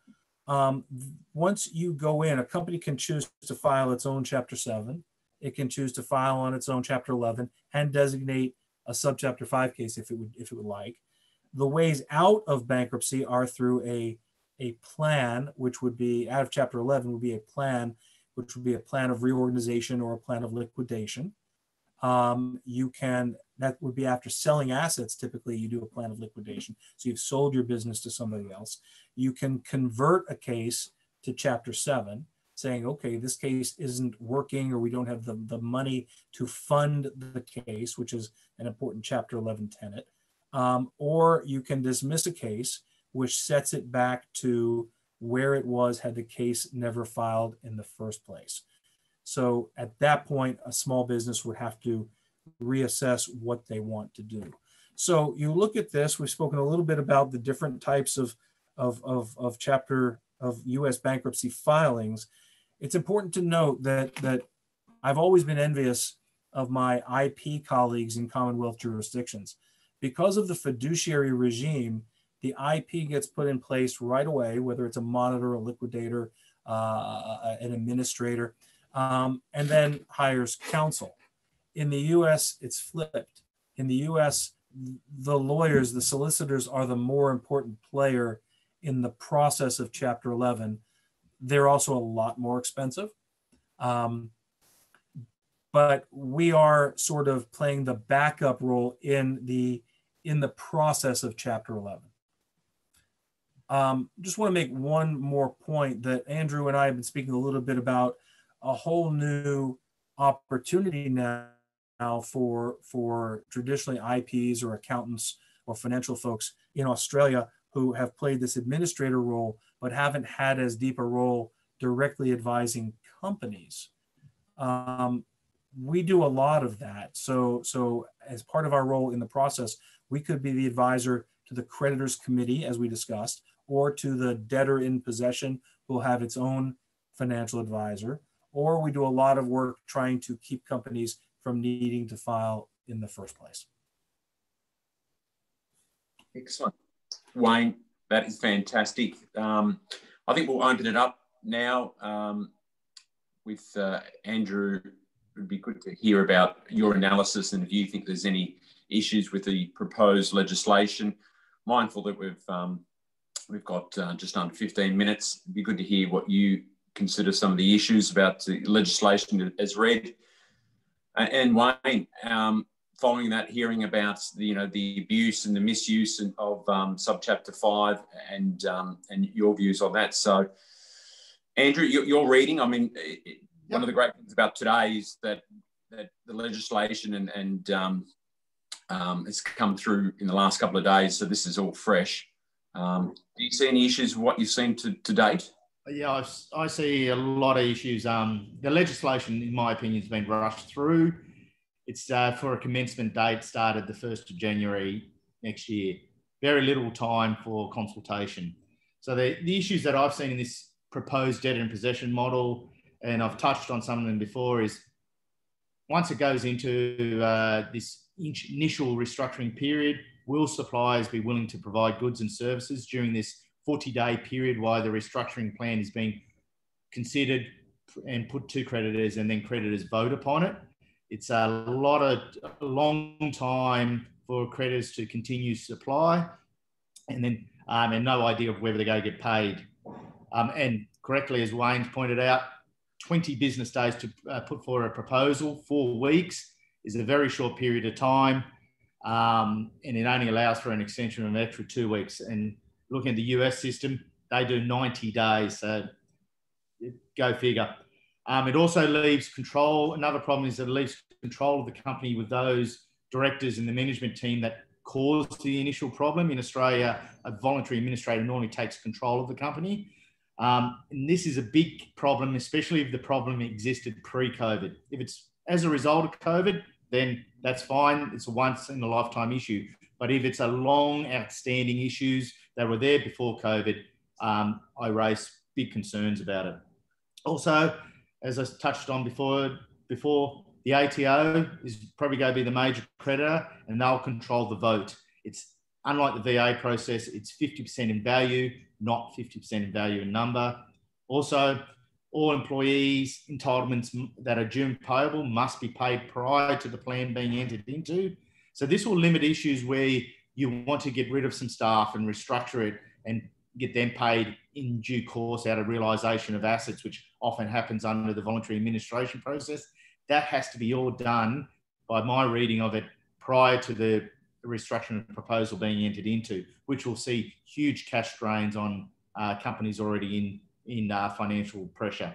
S3: once you go in, a company can choose to file its own Chapter 7. It can choose to file on its own Chapter 11 and designate a Subchapter 5 case if it would like. The ways out of bankruptcy are through a plan, which would be out of Chapter 11 would be a plan, which would be a plan of reorganization or a plan of liquidation. That would be after selling assets. Typically, you do a plan of liquidation. So you've sold your business to somebody else. You can convert a case to Chapter 7, saying, okay, this case isn't working or we don't have the money to fund the case, which is an important Chapter 11 tenet. Or you can dismiss a case, which sets it back to where it was had the case never filed in the first place. So at that point, a small business would have to reassess what they want to do. So you look at this, we've spoken a little bit about the different types of US bankruptcy filings. It's important to note that I've always been envious of my IP colleagues in Commonwealth jurisdictions. Because of the fiduciary regime, the IP gets put in place right away, whether it's a monitor, a liquidator, an administrator, and then hires counsel. In the US, it's flipped. In the US, the lawyers, the solicitors are the more important player in the process of Chapter 11. They're also a lot more expensive. But we are sort of playing the backup role in the process of Chapter 11. Just want to make one more point that Andrew and I have been speaking a little bit about a whole new opportunity now for traditionally IPs or accountants or financial folks in Australia who have played this administrator role, but haven't had as deep a role directly advising companies. We do a lot of that. So as part of our role in the process, we could be the advisor to the creditors committee, as we discussed, or to the debtor in possession, who will have its own financial advisor, or we do a lot of work trying to keep companies from needing to file in the first place.
S1: Excellent. Wayne, that is fantastic. I think we'll open it up now with Andrew. It would be good to hear about your analysis and if you think there's any issues with the proposed legislation. Mindful that we've got just under 15 minutes. It'd be good to hear what you consider some of the issues about the legislation as read. And Wayne, following that, hearing about the abuse and the misuse of subchapter 5 and your views on that. So, Andrew, your reading. I mean, one of the great things about today is that the legislation and it's come through in the last couple of days. So this is all fresh. Do you see any issues with what you've seen to date?
S2: Yeah, I see a lot of issues. The legislation, in my opinion, has been rushed through. It's for a commencement date started the 1st of January next year. Very little time for consultation. So the issues that I've seen in this proposed debtor in possession model, and I've touched on some of them before, is once it goes into this initial restructuring period, will suppliers be willing to provide goods and services during this 40-day period while the restructuring plan is being considered and put to creditors, and then creditors vote upon it? It's a long time for creditors to continue supply, and then and no idea of whether they're going to get paid. And correctly, as Wayne's pointed out, 20 business days to put forward a proposal. 4 weeks is a very short period of time, and it only allows for an extension of an extra 2 weeks. And looking at the US system, they do 90 days, so go figure. It also leaves control. Another problem is that it leaves control of the company with those directors in the management team that caused the initial problem. In Australia, a voluntary administrator normally takes control of the company. And this is a big problem, especially if the problem existed pre-COVID. If it's as a result of COVID, then that's fine. It's a once in a lifetime issue. But if it's a long outstanding issues that were there before COVID, I raise big concerns about it. Also, as I touched on before, the ATO is probably going to be the major creditor, and they'll control the vote. It's unlike the VA process, it's 50% in value, not 50% in value and number. Also, all employees' entitlements that are due and payable must be paid prior to the plan being entered into. So this will limit issues where you want to get rid of some staff and restructure it and get them paid in due course out of realisation of assets, which often happens under the voluntary administration process. That has to be all done, by my reading of it, prior to the restructuring proposal being entered into, which will see huge cash drains on companies already in financial pressure.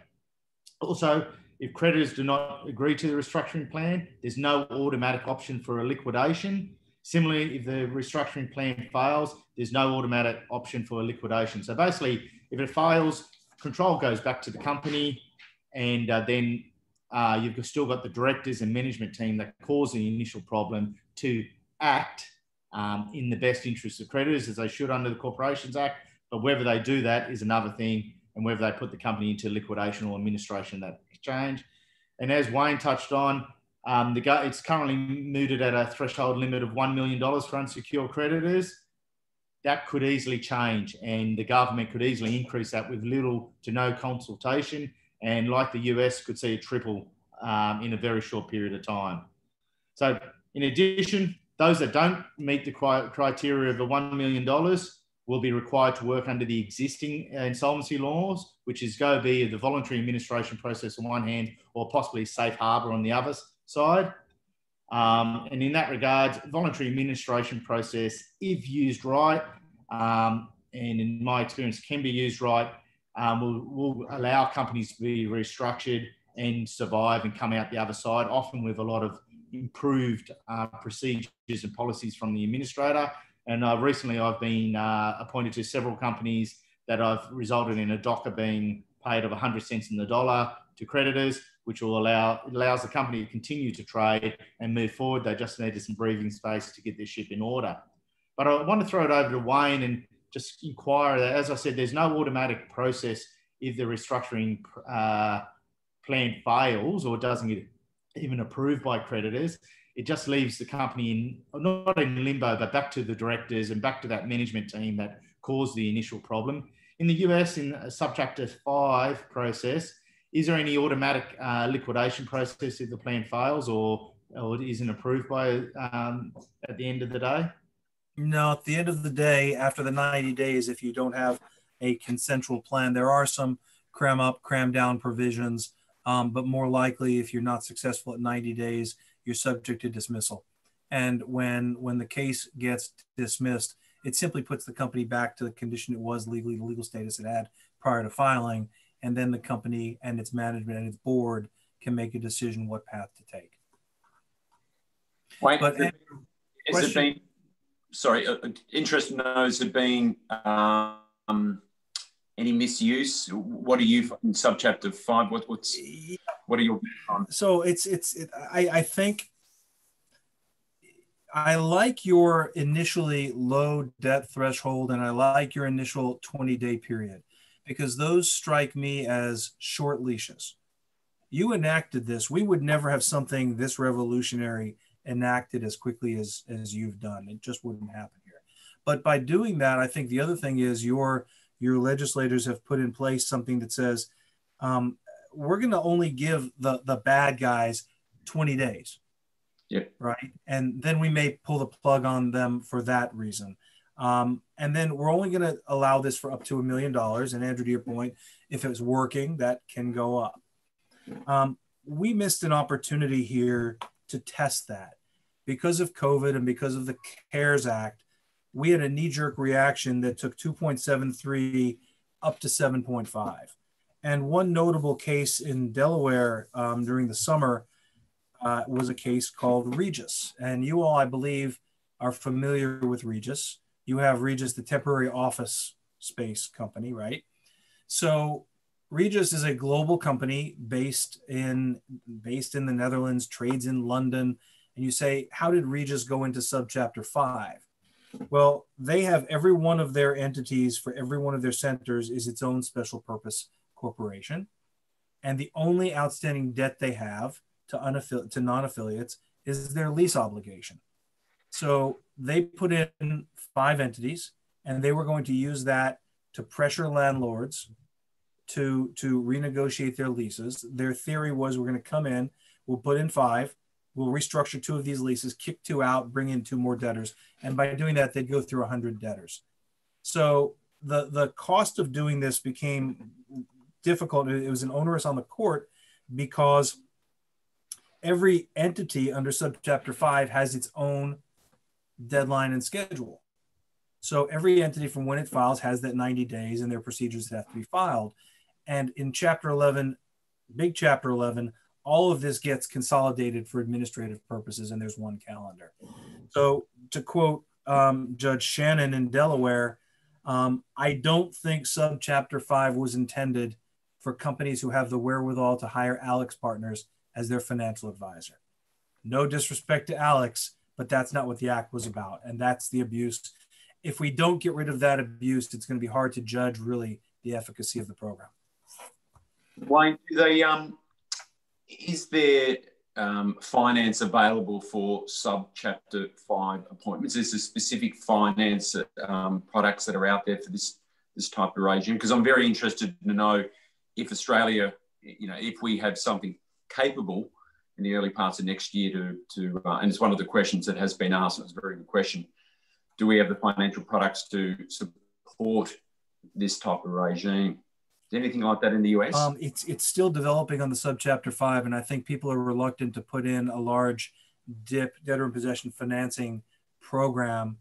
S2: Also, if creditors do not agree to the restructuring plan, there's no automatic option for a liquidation. Similarly, if the restructuring plan fails, there's no automatic option for a liquidation. So basically, if it fails, control goes back to the company, and then you've still got the directors and management team that caused the initial problem to act in the best interest of creditors, as they should under the Corporations Act. But whether they do that is another thing, and whether they put the company into liquidation or administration of that exchange. And as Wayne touched on, it's currently mooted at a threshold limit of $1 million for unsecured creditors. That could easily change, and the government could easily increase that with little to no consultation, and like the US, could see a triple in a very short period of time. So in addition, those that don't meet the criteria of the $1 million will be required to work under the existing insolvency laws, which is going to be the voluntary administration process on one hand, or possibly safe harbour on the other side. And in that regard, voluntary administration process, if used right, and in my experience can be used right, will allow companies to be restructured and survive and come out the other side, often with a lot of improved procedures and policies from the administrator. And recently I've been appointed to several companies that I've resulted in a DOCA being paid of 100 cents in the dollar to creditors, which will allows the company to continue to trade and move forward. They just needed some breathing space to get their ship in order. But I want to throw it over to Wayne and just inquire that, as I said, there's no automatic process if the restructuring plan fails or doesn't get even approved by creditors. It just leaves the company not in limbo, but back to the directors and back to that management team that caused the initial problem. In the US, in a Subchapter 5 process, is there any automatic liquidation process if the plan fails or it isn't approved by at the end of the day?
S3: No, at the end of the day, after the 90 days, if you don't have a consensual plan, there are some cram up, cram down provisions, but more likely, if you're not successful at 90 days, you're subject to dismissal. And when the case gets dismissed, it simply puts the company back to the condition it was legally, the legal status it had prior to filing, and then the company and its management and its board can make a decision what path to take.
S1: Wait, but has it been? Sorry, interested to know, has there been any misuse? What are you in Subchapter 5? What are your views on?
S3: So I think I like your initially low debt threshold, and I like your initial 20-day period, because those strike me as short leashes. You enacted this. We would never have something this revolutionary enacted as quickly as you've done. It just wouldn't happen here. But by doing that, I think the other thing is your legislators have put in place something that says we're going to only give the bad guys 20 days.
S1: Yep.
S3: Right. And then we may pull the plug on them for that reason. And then we're only going to allow this for up to $1 million. And Andrew, to your point, if it's working, that can go up. We missed an opportunity here to test that. Because of COVID and because of the CARES Act, we had a knee-jerk reaction that took 2.73 up to 7.5. And one notable case in Delaware during the summer was a case called Regis. And you all, I believe, are familiar with Regis. You have Regis, the temporary office space company, right? So Regis is a global company based in the Netherlands, trades in London. And you say, how did Regis go into Subchapter 5? Well, they have every one of their entities for every one of their centers is its own special purpose corporation. And the only outstanding debt they have to non-affiliates is their lease obligation. So they put in 5 entities, and they were going to use that to pressure landlords to renegotiate their leases. Their theory was, we're going to come in, we'll put in 5, we'll restructure 2 of these leases, kick 2 out, bring in 2 more debtors. And by doing that, they'd go through 100 debtors. So the cost of doing this became difficult. It was an onerous on the court because every entity under Subchapter 5 has its own deadline and schedule. So every entity from when it files has that 90 days and their procedures that have to be filed. And in Chapter 11, big Chapter 11, all of this gets consolidated for administrative purposes, and there's one calendar. So to quote Judge Shannon in Delaware, I don't think Subchapter 5 was intended for companies who have the wherewithal to hire Alex partners as their financial advisor. No disrespect to Alex, but that's not what the act was about. And that's the abuse. If we don't get rid of that abuse, it's going to be hard to judge really the efficacy of the program.
S1: Wayne, is there finance available for Subchapter 5 appointments? Is there specific finance products that are out there for this type of regime? Because I'm very interested to know if Australia, if we have something capable in the early parts of next year and it's one of the questions that has been asked, and it's a very good question, do we have the financial products to support this type of regime? Is anything like that in the US?
S3: It's still developing on the Subchapter 5, and I think people are reluctant to put in a large debtor in possession financing program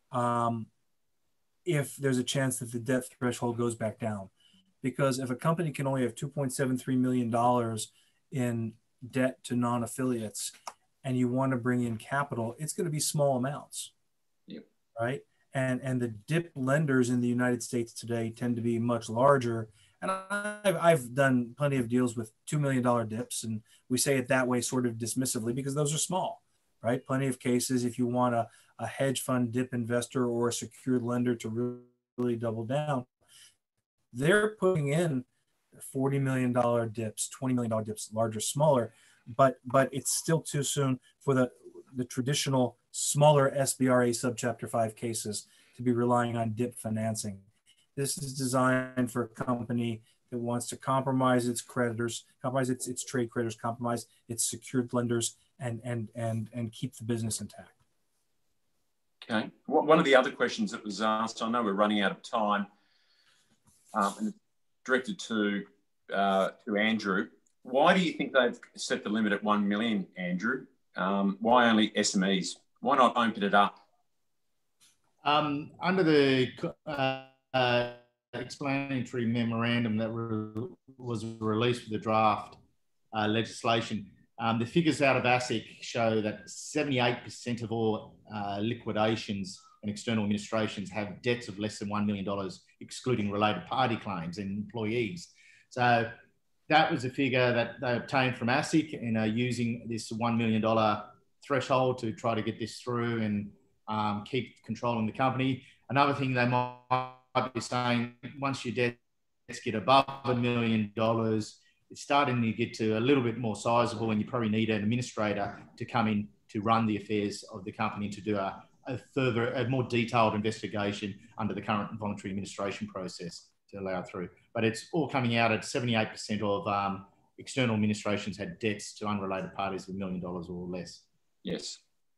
S3: if there's a chance that the debt threshold goes back down. Because if a company can only have $2.73 million in debt to non-affiliates and you want to bring in capital, it's going to be small amounts.
S1: Yep.
S3: Right? And the DIP lenders in the United States today tend to be much larger. And I've done plenty of deals with $2 million DIPs, and we say it that way sort of dismissively because those are small, right? Plenty of cases, if you want a hedge fund DIP investor or a secured lender to really double down, they're putting in $40 million DIPs, $20 million DIPs, larger, smaller, but it's still too soon for the traditional smaller SBRA subchapter 5 cases to be relying on DIP financing. This is designed for a company that wants to compromise its creditors, compromise its trade creditors, compromise its secured lenders, and keep the business intact.
S1: Okay. One of the other questions that was asked, I know we're running out of time, and it's directed to Andrew. Why do you think they've set the limit at 1 million, Andrew? Why only SMEs? Why not open it up?
S2: Under the explanatory memorandum that was released with the draft legislation, the figures out of ASIC show that 78% of all liquidations and external administrations have debts of less than $1 million, excluding related party claims and employees. So that was a figure that they obtained from ASIC and are using this $1 million threshold to try to get this through and keep controlling the company. Another thing they might be saying, once your debts get above $1 million, it's starting to get to a little bit more sizable, and you probably need an administrator to come in to run the affairs of the company to do a more detailed investigation under the current voluntary administration process to allow it through. But it's all coming out at 78% of external administrations had debts to unrelated parties of $1 million or less.
S1: Yes.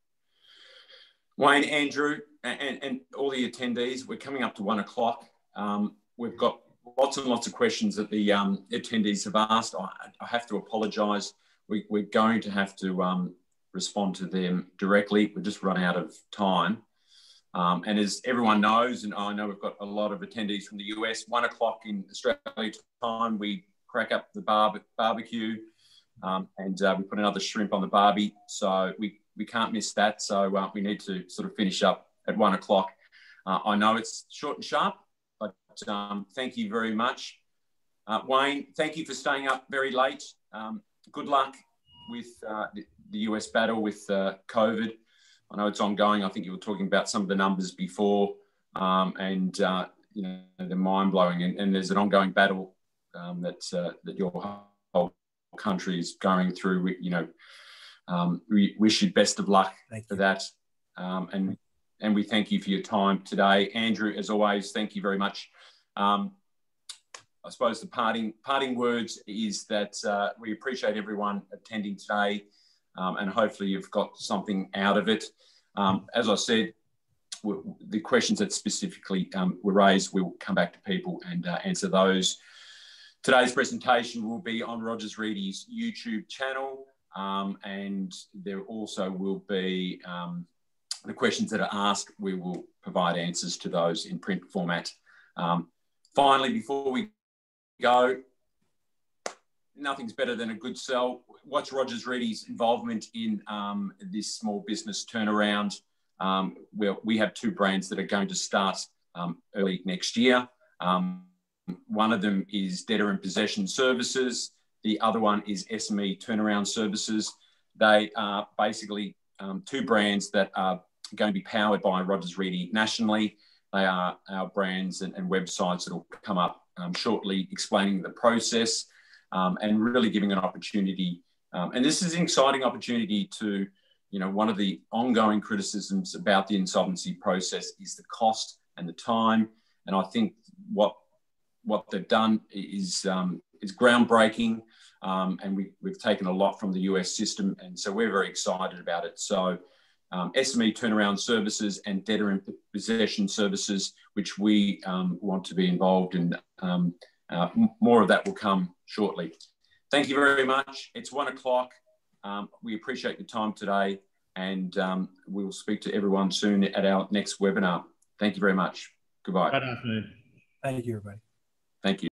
S1: Wayne, Andrew, and all the attendees, we're coming up to 1 o'clock. We've got lots and lots of questions that the attendees have asked. I have to apologise. We're going to have to respond to them directly. We've just run out of time. And as everyone knows, and I know we've got a lot of attendees from the US, 1 o'clock in Australia time, we crack up the barbecue and we put another shrimp on the barbie. So we can't miss that. So we need to sort of finish up at 1 o'clock. I know it's short and sharp, but thank you very much. Wayne, thank you for staying up very late. Good luck with the US battle with COVID. I know it's ongoing. I think you were talking about some of the numbers before, and you know, they're mind-blowing. And there's an ongoing battle that your whole country is going through. You know, we wish you best of luck for that, and we thank you for your time today, Andrew. As always, thank you very much. I suppose the parting words is that we appreciate everyone attending today, and hopefully you've got something out of it. As I said, the questions that specifically were raised, we'll come back to people and answer those. Today's presentation will be on Rodgers Reidy's YouTube channel, and there also will be the questions that are asked. We will provide answers to those in print format. Finally, before we go, nothing's better than a good sell. What's Rodgers Reidy's involvement in this small business turnaround? We have two brands that are going to start early next year. One of them is Debtor and Possession Services. The other one is SME Turnaround Services. They are basically two brands that are going to be powered by Rodgers Reidy nationally. They are our brands and websites that will come up shortly, explaining the process and really giving an opportunity. And this is an exciting opportunity to, you know, one of the ongoing criticisms about the insolvency process is the cost and the time. And I think what they've done is groundbreaking, and we've taken a lot from the US system, and so we're very excited about it. So SME Turnaround Services and Debtor and Possession Services, which we want to be involved in. More of that will come shortly. Thank you very much. It's 1 o'clock. We appreciate your time today, and we'll speak to everyone soon at our next webinar. Thank you very much. Goodbye.
S2: Good afternoon.
S3: Thank you, everybody.
S1: Thank you.